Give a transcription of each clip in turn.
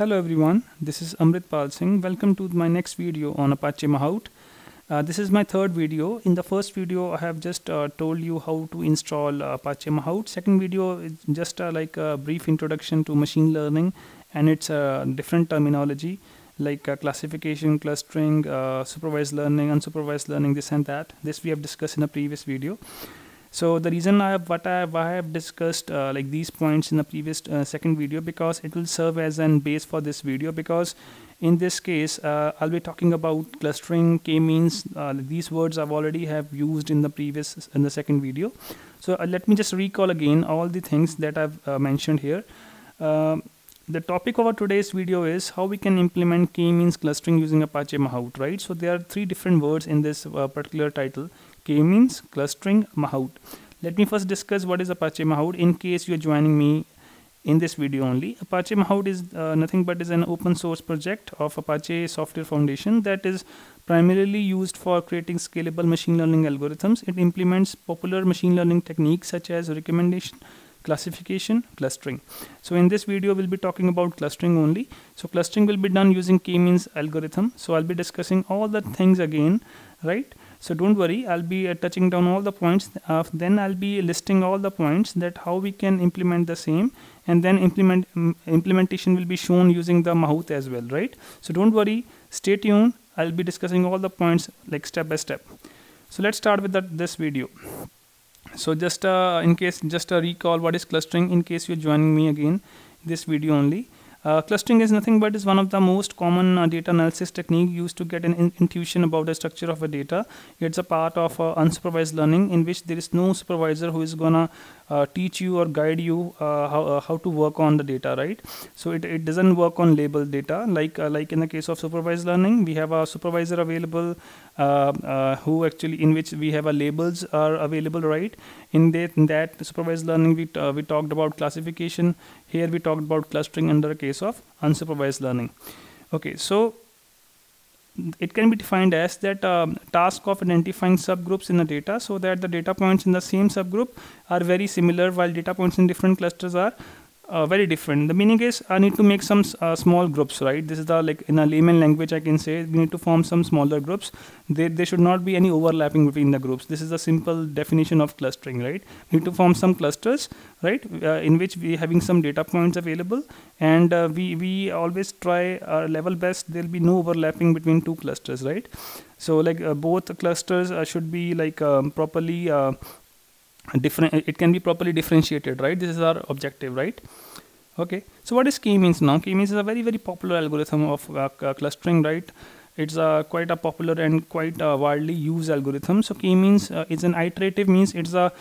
Hello everyone, this is Amrit Pal Singh. Welcome to my next video on Apache Mahout. This is my third video. In the first video, I have just told you how to install Apache Mahout. Second video is just like a brief introduction to machine learning and its different terminology like classification, clustering, supervised learning, unsupervised learning, this and that. This we have discussed in a previous video. So the reason why I have discussed like these points in the previous second video, because it will serve as an base for this video, because in this case I'll be talking about clustering, k-means. These words I've already have used in the second video. So let me just recall again all the things that I've mentioned here. The topic of our today's video is how we can implement k-means clustering using Apache Mahout, right? So there are three different words in this particular title: k-means, clustering, Mahout. Let me first discuss what is Apache Mahout in case you are joining me in this video only. Apache Mahout is nothing but is an open source project of Apache Software Foundation that is primarily used for creating scalable machine learning algorithms. It implements popular machine learning techniques such as recommendation, classification, clustering. So in this video we'll be talking about clustering only. So clustering will be done using k-means algorithm. So I'll be discussing all the things again, right? So don't worry, I'll be touching down all the points. Then I'll be listing all the points that how we can implement the same, and then implementation will be shown using the Mahout as well, right? So don't worry, stay tuned. I'll be discussing all the points like step by step. So let's start with this video. So just just a recall what is clustering in case you're joining me again this video only. Clustering is nothing but is one of the most common data analysis technique used to get an intuition about the structure of a data. It's a part of unsupervised learning in which there is no supervisor who is gonna teach you or guide you how to work on the data, right? So it doesn't work on labeled data like in the case of supervised learning. We have a supervisor available who actually in which we have a labels are available, right? In that supervised learning we talked about classification. Here we talked about clustering under a case of unsupervised learning. Okay, so it can be defined as that task of identifying subgroups in the data so that the data points in the same subgroup are very similar while data points in different clusters are very different. The meaning is I need to make some small groups, right? This is the, like in a layman language I can say we need to form some smaller groups. There should not be any overlapping between the groups. This is a simple definition of clustering, right? We need to form some clusters, right, in which we having some data points available, and we always try our level best there will be no overlapping between two clusters, right? So like both clusters should be like properly different. It can be properly differentiated, right? This is our objective, right? Okay, so what is k-means now? K-means is a very popular algorithm of clustering, right? It's quite a popular and quite widely used algorithm. So k-means is an iterative, means it's a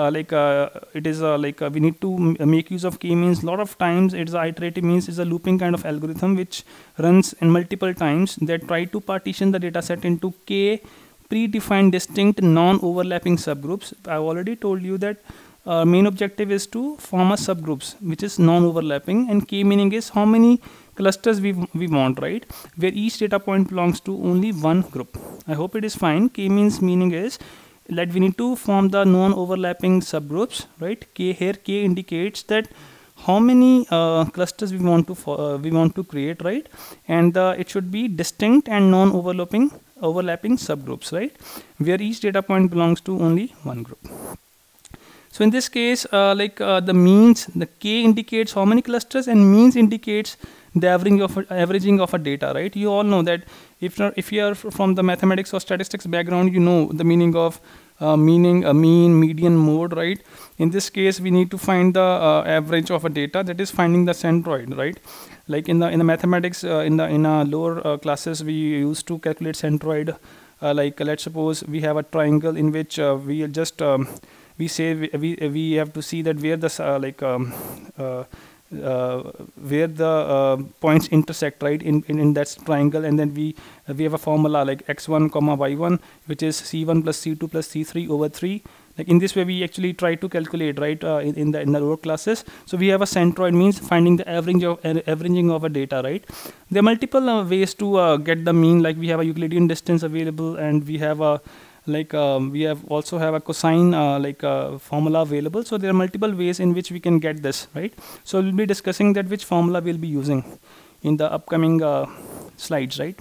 we need to make use of k-means. A lot of times it's a iterative, means it's a looping kind of algorithm which runs in multiple times that try to partition the data set into k predefined distinct non-overlapping subgroups. I've already told you that main objective is to form a subgroups which is non-overlapping, and k meaning is how many clusters we want, right, where each data point belongs to only one group. I hope it is fine. K meaning is that we need to form the non-overlapping subgroups, right? K here, k indicates that how many clusters we want to create, right? And it should be distinct and non-overlapping subgroups, right, where each data point belongs to only one group. So in this case the means, the k indicates how many clusters and means indicates the averaging of a data, right? You all know that if you are from the mathematics or statistics background, you know the meaning of mean, median, mode, right? In this case we need to find the average of a data, that is finding the centroid, right? Like in the mathematics in lower classes we used to calculate centroid. Let's suppose we have a triangle in which we just we say we have to see that where the where the points intersect, right, in that triangle, and then we have a formula like x1 comma y1, which is c1 plus c2 plus c3 over 3. Like in this way we actually try to calculate, right, in the lower classes. So we have a centroid, means finding the averaging of a data, right? There are multiple ways to get the mean. Like we have a Euclidean distance available, and we have a we also have a cosine formula available. So there are multiple ways in which we can get this, right? So we'll be discussing that which formula we'll be using. in the upcoming slides, right?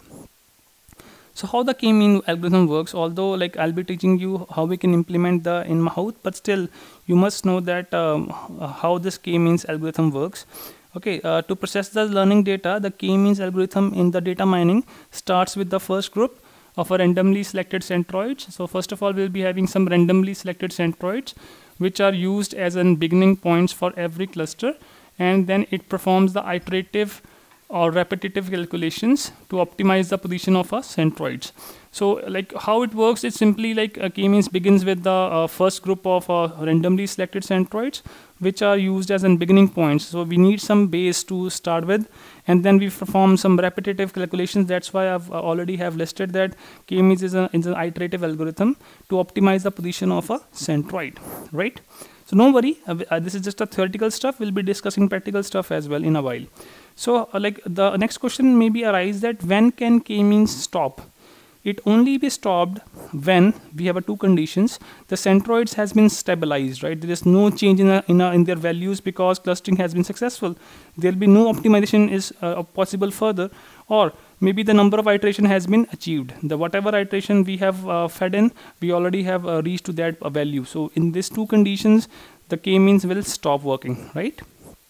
So how the k-mean algorithm works, although like I'll be teaching you how we can implement the in Mahout, but still you must know that how this k-means algorithm works. Okay, to process the learning data, the k-means algorithm in the data mining starts with the first group of a randomly selected centroids. So first of all, we'll be having some randomly selected centroids, which are used as an beginning points for every cluster, and then it performs the iterative or repetitive calculations to optimize the position of a centroids. So like how it works, it's simply like a k-means begins with the first group of randomly selected centroids, which are used as an beginning points. So we need some base to start with, and then we perform some repetitive calculations. That's why I've already have listed that k-means is an iterative algorithm to optimize the position of a centroid, right? So don't worry, this is just a theoretical stuff. We'll be discussing practical stuff as well in a while. So like the next question may be arise that when can k-means stop? It only be stopped when we have two conditions. The centroids has been stabilized, right? There is no change in their values because clustering has been successful. There will be no optimization is possible further, or maybe the number of iteration has been achieved. The whatever iteration we have fed in, we already have reached to that value. So in these two conditions, the k-means will stop working, right?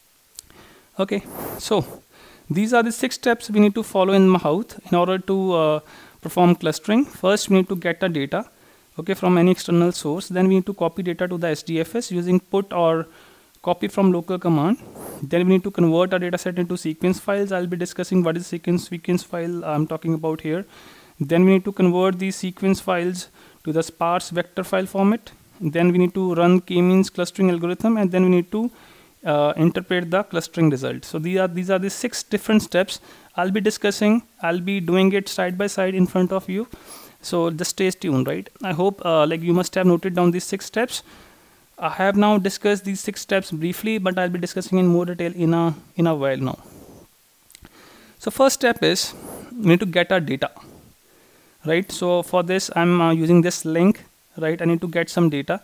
Okay, so these are the 6 steps we need to follow in Mahout in order to perform clustering. First, we need to get the data, okay, from any external source. Then we need to copy data to the SDFS using put or copy from local command. Then we need to convert our data set into sequence files. I'll be discussing what is sequence file I'm talking about here. Then we need to convert these sequence files to the sparse vector file format. Then we need to run k-means clustering algorithm, and then we need to interpret the clustering result. So these are the 6 different steps I'll be discussing. I'll be doing it side by side in front of you. So just stay tuned, right? I hope like you must have noted down these 6 steps. I have now discussed these 6 steps briefly, but I'll be discussing in more detail in a while now. So first step is we need to get our data, right? So for this, I'm using this link, right? I need to get some data.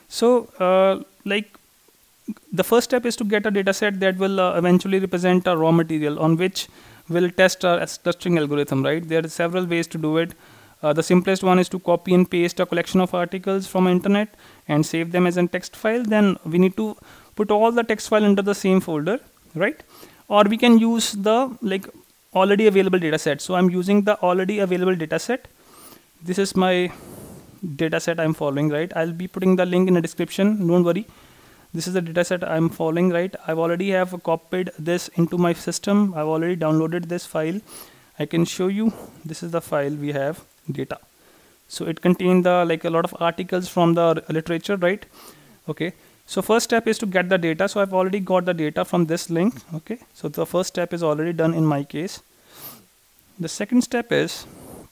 So like the first step is to get a data set that will eventually represent a raw material on which we'll test our clustering algorithm, right? There are several ways to do it. The simplest one is to copy and paste a collection of articles from internet and save them as a text file. Then we need to put all the text file under the same folder, right? Or we can use the like already available data set. So I'm using the already available data set. This is my data set I'm following, right? I'll be putting the link in the description, don't worry. This is the data set I'm following, right? I've already have copied this into my system. I've already downloaded this file. I can show you. This is the file we have, data. So it contains the like a lot of articles from the literature, right? Okay. So first step is to get the data. So I've already got the data from this link. Okay. So the first step is already done in my case. The second step is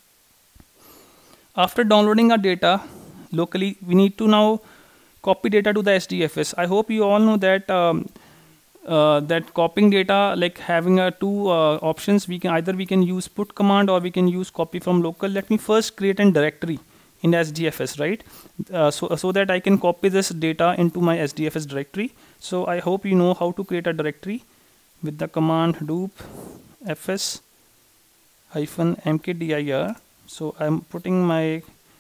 after downloading our data locally, we need to now copy data to the SDFS. I hope you all know that that copying data, like having two options. We can use put command or we can use copy from local. Let me first create a directory in SDFS, right? So that I can copy this data into my SDFS directory. So I hope you know how to create a directory with the command hadoop fs -mkdir. So I'm putting my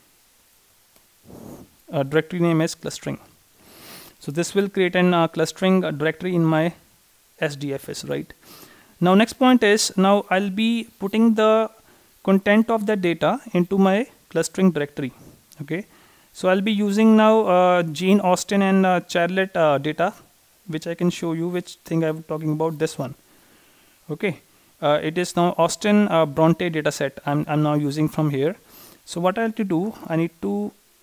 directory name as clustering. So this will create an clustering directory in my SDFS, right? Now next point is, now I'll be putting the content of the data into my clustering directory. Okay, so I'll be using now Jane Austen and Charlotte data, which I can show you which thing I'm talking about, this one. Okay, it is now Austen Bronte data set I'm now using from here. So what I have to do, I need to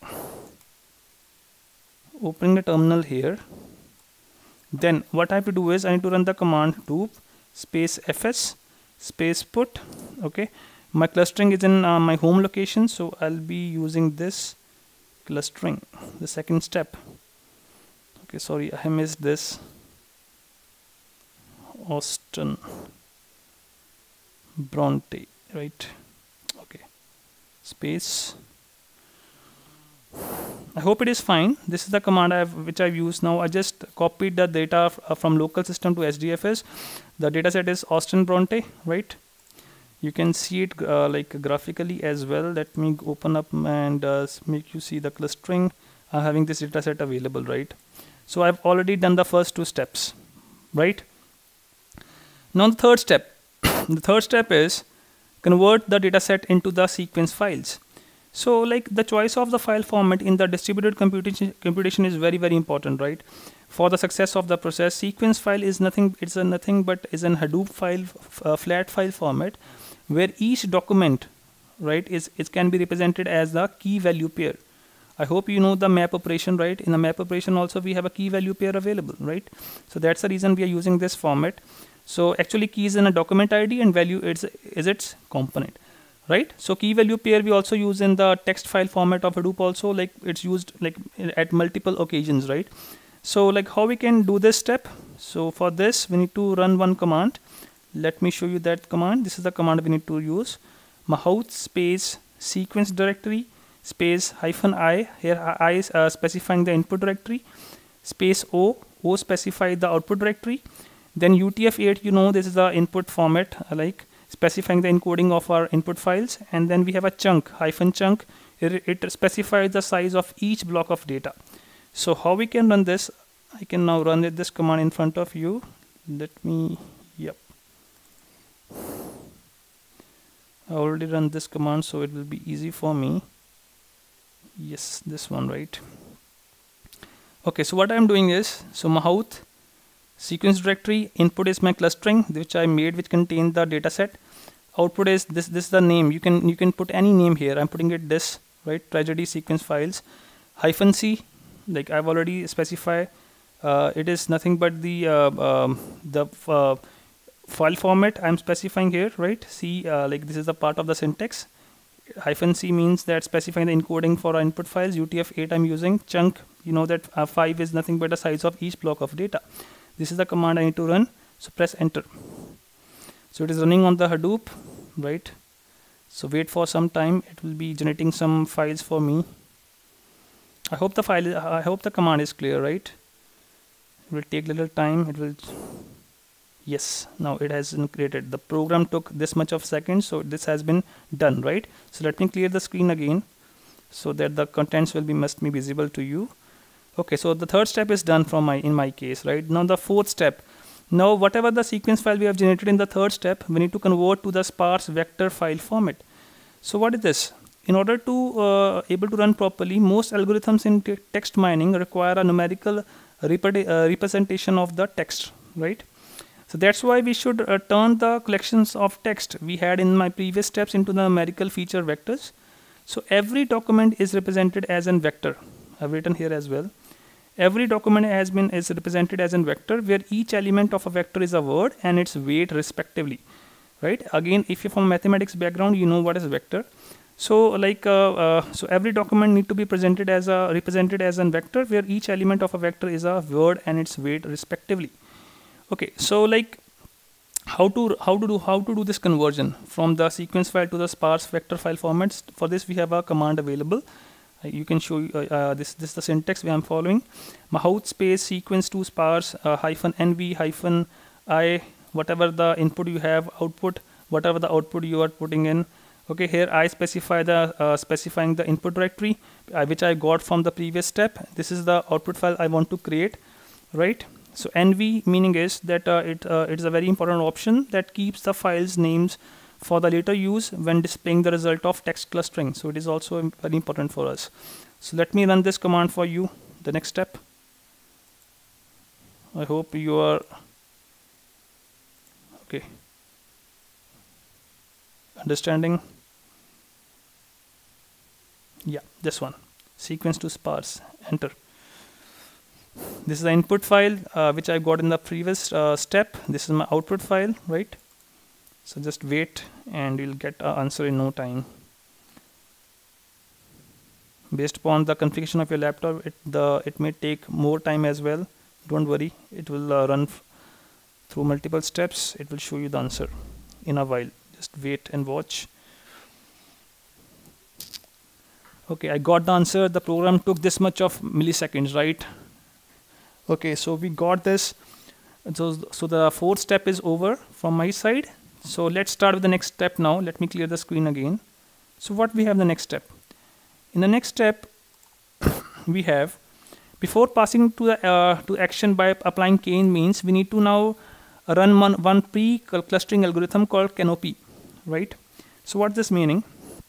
open the terminal here. Then what I have to do is I need to run the command hadoop space fs space put. Okay, my clustering is in my home location, so I'll be using this clustering, the second step. Okay, sorry, I missed this. Austen Bronte, right? Okay, space I hope it is fine. This is the command which I've used now. I just copied the data from local system to HDFS. The dataset is Austin Bronte, right? You can see it like graphically as well. Let me open up and make you see the clustering. I'm having this dataset available, right? So I've already done the first two steps, right? Now the third step. The third step is convert the dataset into the sequence files. So like the choice of the file format in the distributed computation is very, very important, right? For the success of the process, sequence file is nothing, it's a nothing but is an Hadoop file, flat file format where each document, right, it can be represented as the key value pair. I hope you know the map operation, right? In the map operation also we have a key value pair available, right? So that's the reason we are using this format. So actually key is in a document ID and value is its component, right? So key value pair we also use in the text file format of Hadoop also, like it's used like at multiple occasions, right? So like how we can do this step? So for this we need to run one command. Let me show you that command. This is the command we need to use. Mahout space sequence directory space -i. Here I is specifying the input directory, space O specify the output directory. Then UTF-8, you know, this is the input format, like specifying the encoding of our input files. And then we have a chunk, -chunk. It specifies the size of each block of data. So how we can run this? I can now run this command in front of you. Let me, yep. I already run this command, so it will be easy for me. Yes, this one, right? Okay, so what I'm doing is, so Mahout sequence directory, input is my clustering which I made, which contains the data set. Output is this is the name. You can put any name here. I'm putting it this, right? Tragedy sequence files -c, like I've already specified. It is nothing but the file format I'm specifying here, right? C, like this is the part of the syntax. -c means that specifying the encoding for our input files. UTF-8 I'm using. Chunk, you know that 5 is nothing but the size of each block of data. This is the command I need to run. So press enter. So it is running on the Hadoop, right? So wait for some time. It will be generating some files for me. I hope the command is clear, right? It will take a little time. It will. Yes, now it has been created. The program took this much of seconds, so this has been done, right? So let me clear the screen again, so that the contents must be visible to you. Okay, so the third step is done in my case, right? Now the fourth step. Now whatever the sequence file we have generated in the third step, we need to convert to the sparse vector file format. So what is this? In order to able to run properly, most algorithms in text mining require a numerical representation of the text, right? So that's why we should turn the collections of text we had in my previous steps into the numerical feature vectors. So every document is represented as a vector. I've written here as well. Every document is represented as a vector, where each element of a vector is a word and its weight respectively, right? Again, if you're from mathematics background, you know what is vector. So like so every document need to be represented as a vector, where each element of a vector is a word and its weight respectively. Okay, so like how to do this conversion from the sequence file to the sparse vector file formats? For this we have a command available. You can show this is the syntax we am following. Mahout space sequence to sparse -nv -i, whatever the input you have, output, whatever the output you are putting in. Okay, here I specify the specifying the input directory which I got from the previous step. This is the output file I want to create, right? So NV meaning is that it is a very important option that keeps the files names for the later use when displaying the result of text clustering. So it is also very important for us. So let me run this command for you, the next step. I hope you are okay, understanding. Yeah, this one, sequence to sparse, enter. This is the input file which I got in the previous step. This is my output file, right? So just wait and you'll get an answer in no time. Based upon the configuration of your laptop, it may take more time as well. Don't worry, it will run through multiple steps. It will show you the answer in a while. Just wait and watch. Okay, I got the answer. The program took this much of milliseconds, right? Okay, so we got this. So the fourth step is over from my side. So let's start with the next step now. Let me clear the screen again. So what we have the next step? In the next step, we have, before passing to the to action by applying k-means, we need to now run one pre-clustering algorithm called Canopy, right? So what's this meaning?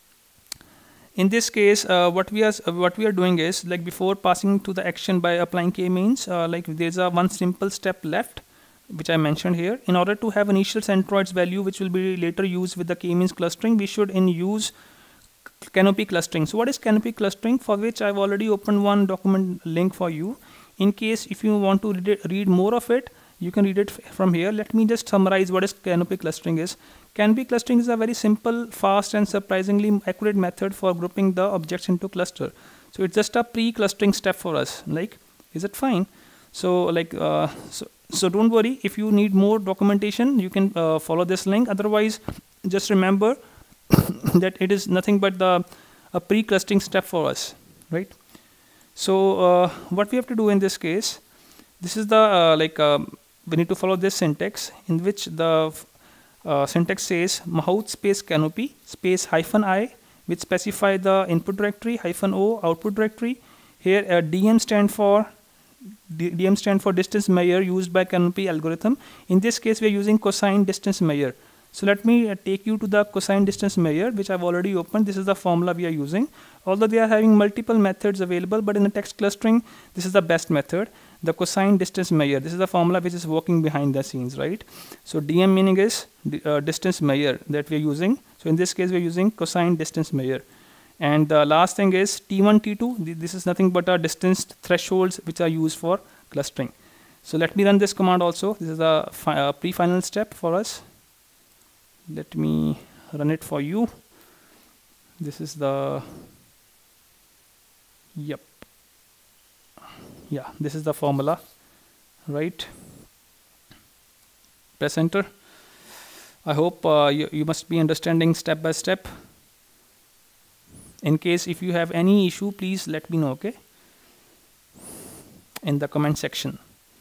In this case, what we are doing is, like, before passing to the action by applying k-means, like, there's a one simple step left, which I mentioned here. In order to have initial centroids value, which will be later used with the k-means clustering, we should use Canopy clustering. So what is Canopy clustering? For which I've already opened one document link for you. In case if you want to read more of it, you can read it from here. Let me just summarize what is Canopy clustering is. Canopy clustering is a very simple, fast, and surprisingly accurate method for grouping the objects into cluster. So it's just a pre-clustering step for us. Like, is it fine? So like, so don't worry. If you need more documentation, you can follow this link. Otherwise, just remember that it is nothing but a pre-clustering step for us, right? So what we have to do in this case, this is the we need to follow this syntax, in which the syntax says Mahout space Canopy space -i, which specify the input directory, -o output directory. Here DM stand for distance measure used by Canopy algorithm. In this case, we are using cosine distance measure. So let me take you to the cosine distance measure, which I've already opened. This is the formula we are using. Although they are having multiple methods available, but in the text clustering, this is the best method, the cosine distance measure. This is the formula which is working behind the scenes, right? So DM meaning is distance measure that we are using. So in this case, we are using cosine distance measure. And the last thing is T1, T2. This is nothing but our distance thresholds which are used for clustering. So let me run this command also. This is a pre-final step for us. Let me run it for you. This is the, yep. Yeah, this is the formula, right? Press enter. I hope you must be understanding step by step. In case if you have any issue, please let me know, okay? In the comment section.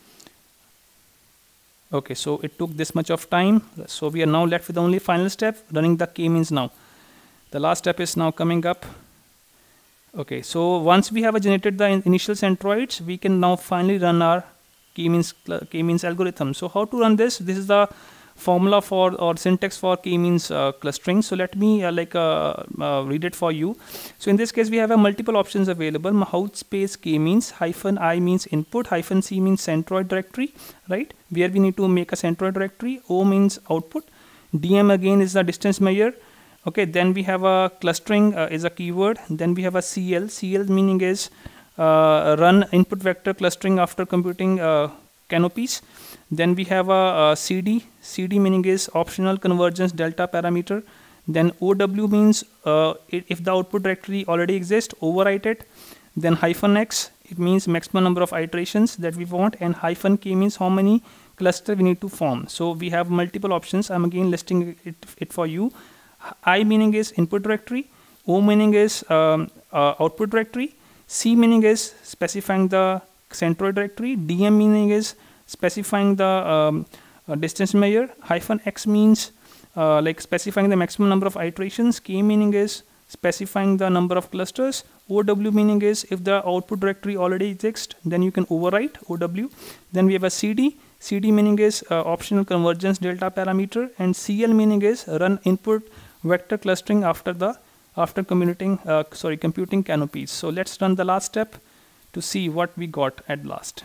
Okay, so it took this much of time. So we are now left with the only final step, running the k-means now. The last step is now coming up. Okay, so once we have generated the initial centroids, we can now finally run our k-means algorithm. So how to run this? This is the formula for, or syntax for k-means clustering. So let me read it for you. So in this case, we have multiple options available. Mahout space k-means, -i means input, -c means centroid directory, right? Where we need to make a centroid directory. O means output. DM again is the distance measure. Okay, then we have a clustering is a keyword. Then we have a CL. CL meaning is run input vector clustering after computing canopies. Then we have a CD. CD meaning is optional convergence delta parameter. Then OW means if the output directory already exists, overwrite it. Then -x, it means maximum number of iterations that we want. And -k means how many cluster we need to form. So we have multiple options. I'm again listing it for you. I meaning is input directory. O meaning is output directory. C meaning is specifying the centroid directory. DM meaning is specifying the distance measure. -x means like specifying the maximum number of iterations. K meaning is specifying the number of clusters. OW meaning is if the output directory already exists, then you can overwrite OW. Then we have a CD. CD meaning is optional convergence delta parameter. And CL meaning is run input vector clustering after computing canopies. So let's run the last step to see what we got at last.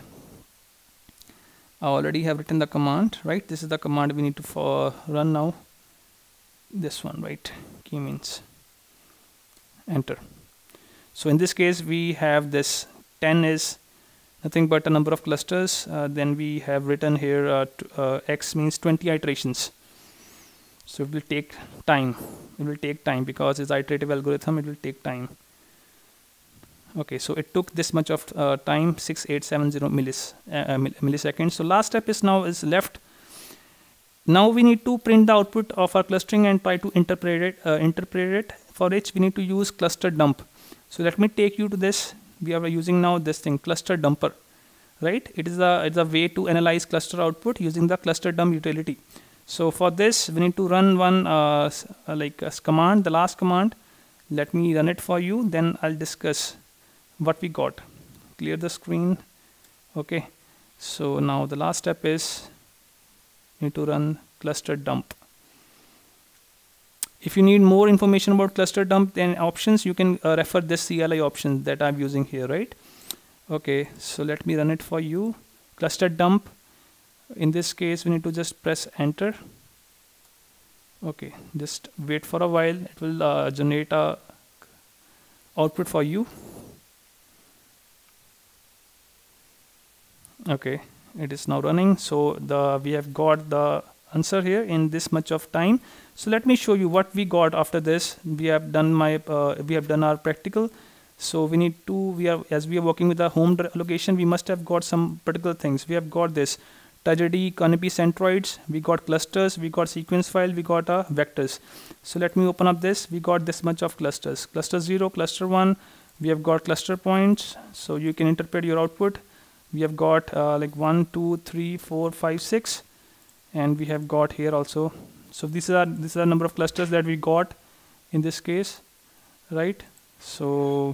I already have written the command, right? This is the command we need to run now. This one, right? K-means. Enter. So in this case, we have this 10 is nothing but a number of clusters. Then we have written here X means 20 iterations. So it will take time. It will take time because it's iterative algorithm. It will take time. Okay, so it took this much of time, 6870 milliseconds. So last step is now is left. Now we need to print the output of our clustering and try to interpret it. For which we need to use cluster dump. So let me take you to this. We are using now this thing, cluster dumper, right? It's a way to analyze cluster output using the cluster dump utility. So for this, we need to run one command, the last command. Let me run it for you, then I'll discuss what we got. Clear the screen. Okay, so now the last step is you need to run cluster dump. If you need more information about cluster dump and options, you can refer this CLI option that I'm using here, right? Okay, so let me run it for you. Cluster dump. In this case, we need to just press enter. Okay, just wait for a while. It will generate a output for you. Okay, it is now running. So we have got the answer here in this much of time. So let me show you what we got after this. We have done our practical. So we need to, as we are working with the home allocation, we must have got some particular things. We have got this TouchID, Canopy centroids, we got clusters, we got sequence file, we got vectors. So let me open up this. We got this much of clusters. Cluster 0, cluster 1, we have got cluster points. So you can interpret your output. We have got like 1, 2, 3, 4, 5, 6, and we have got here also. So this is a number of clusters that we got in this case, right? So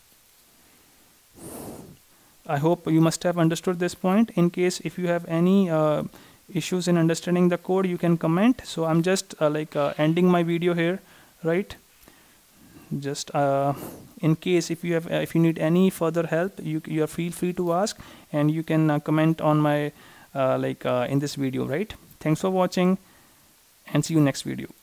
I hope you must have understood this point. In case if you have any issues in understanding the code, you can comment. So I'm just ending my video here, right? Just in case if you need any further help, you feel free to ask, and you can comment on my in this video, right? Thanks for watching, and see you next video.